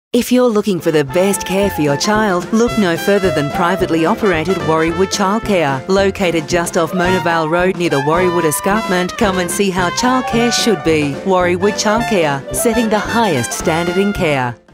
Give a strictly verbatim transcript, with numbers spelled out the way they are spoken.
If you're looking for the best care for your child, look no further than privately operated Warriewood Childcare. Located just off Mona Vale Road near the Warriewood Escarpment, come and see how childcare should be. Warriewood Childcare, setting the highest standard in care.